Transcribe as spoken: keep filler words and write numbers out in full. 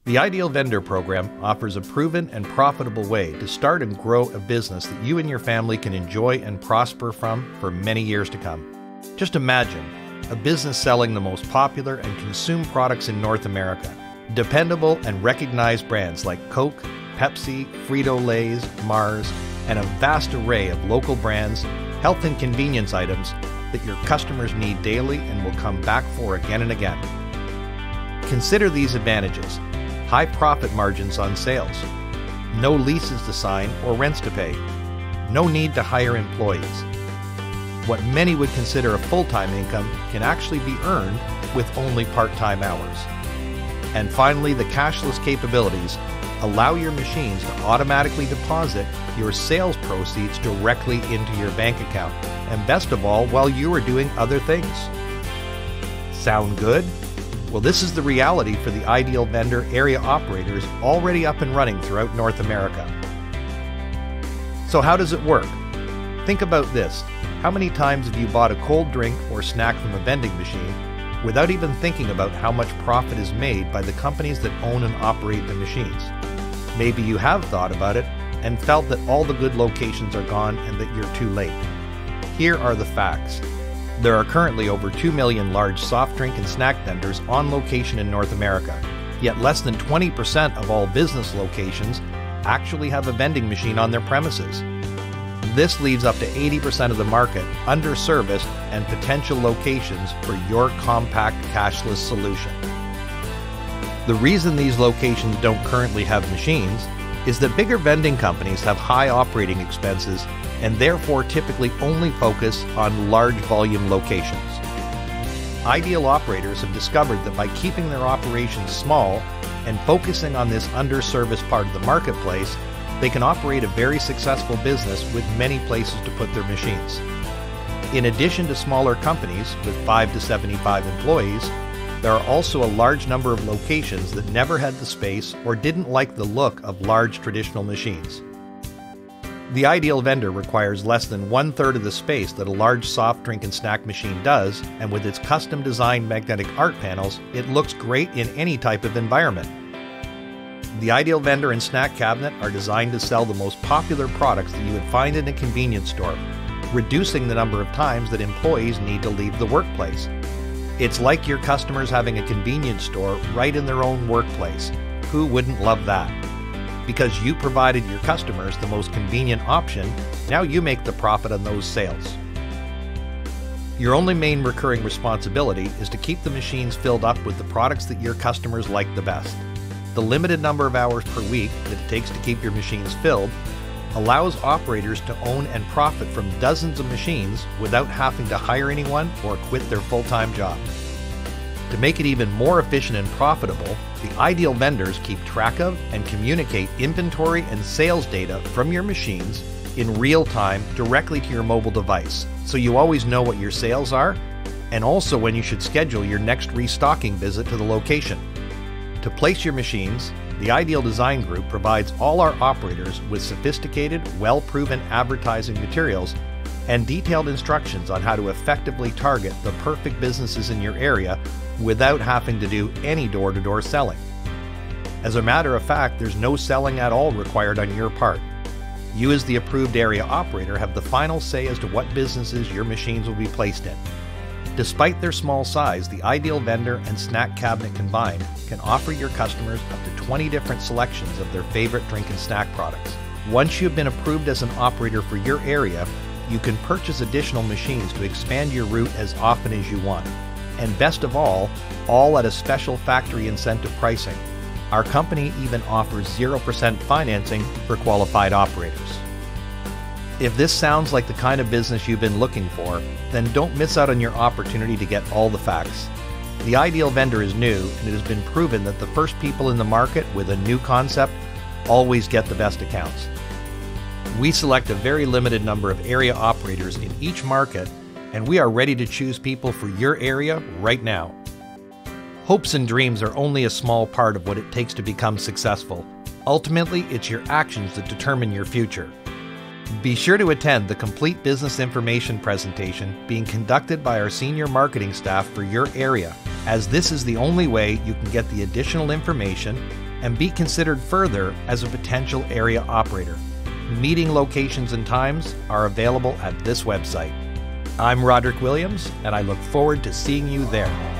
The Ideal Vendor Program offers a proven and profitable way to start and grow a business that you and your family can enjoy and prosper from for many years to come. Just imagine a business selling the most popular and consumed products in North America. Dependable and recognized brands like Coke, Pepsi, Frito-Lay's, Mars, and a vast array of local brands, health and convenience items that your customers need daily and will come back for again and again. Consider these advantages: high profit margins on sales, no leases to sign or rents to pay, no need to hire employees. What many would consider a full-time income can actually be earned with only part-time hours. And finally, the cashless capabilities allow your machines to automatically deposit your sales proceeds directly into your bank account, and best of all, while you are doing other things. Sound good? Well, this is the reality for the Ideal Vendor area operators already up and running throughout North America. So how does it work? Think about this. How many times have you bought a cold drink or snack from a vending machine without even thinking about how much profit is made by the companies that own and operate the machines? Maybe you have thought about it and felt that all the good locations are gone and that you're too late. Here are the facts. There are currently over two million large soft drink and snack vendors on location in North America, yet less than twenty percent of all business locations actually have a vending machine on their premises. This leaves up to eighty percent of the market under-serviced and potential locations for your compact cashless solution. The reason these locations don't currently have machines is that bigger vending companies have high operating expenses and therefore typically only focus on large volume locations. Ideal operators have discovered that by keeping their operations small and focusing on this under-serviced part of the marketplace, they can operate a very successful business with many places to put their machines. In addition to smaller companies with five to seventy-five employees, there are also a large number of locations that never had the space or didn't like the look of large traditional machines. The Ideal Vendor requires less than one-third of the space that a large soft drink and snack machine does, and with its custom-designed magnetic art panels, it looks great in any type of environment. The Ideal Vendor and Snack Cabinet are designed to sell the most popular products that you would find in a convenience store, reducing the number of times that employees need to leave the workplace. It's like your customers having a convenience store right in their own workplace. Who wouldn't love that? Because you provided your customers the most convenient option, now you make the profit on those sales. Your only main recurring responsibility is to keep the machines filled up with the products that your customers like the best. The limited number of hours per week that it takes to keep your machines filled allows operators to own and profit from dozens of machines without having to hire anyone or quit their full-time job. To make it even more efficient and profitable, the Ideal Vendors keep track of and communicate inventory and sales data from your machines in real time directly to your mobile device, so you always know what your sales are and also when you should schedule your next restocking visit to the location. To place your machines, the Ideal Design Group provides all our operators with sophisticated, well-proven advertising materials and detailed instructions on how to effectively target the perfect businesses in your area without having to do any door-to-door selling. As a matter of fact, there's no selling at all required on your part. You as the approved area operator have the final say as to what businesses your machines will be placed in. Despite their small size, the Ideal Vendor and Snack Cabinet combined can offer your customers up to twenty different selections of their favorite drink and snack products. Once you've been approved as an operator for your area, you can purchase additional machines to expand your route as often as you want. And best of all, all at a special factory incentive pricing. Our company even offers zero percent financing for qualified operators. If this sounds like the kind of business you've been looking for, then don't miss out on your opportunity to get all the facts. The Ideal Vendor is new, and it has been proven that the first people in the market with a new concept always get the best accounts. We select a very limited number of area operators in each market, and we are ready to choose people for your area right now. Hopes and dreams are only a small part of what it takes to become successful. Ultimately, it's your actions that determine your future. Be sure to attend the complete business information presentation being conducted by our senior marketing staff for your area, as this is the only way you can get the additional information, and be considered further as a potential area operator. Meeting locations and times are available at this website. I'm Roderick Williams, and I look forward to seeing you there.